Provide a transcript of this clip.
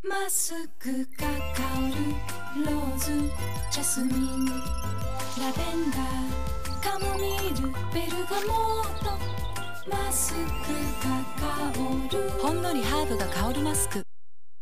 マスクが香るローズ、ジャスミン、ラベンダー、カモミール、ベルガモート。マスクが香る、ほんのりハーブが香るマスク。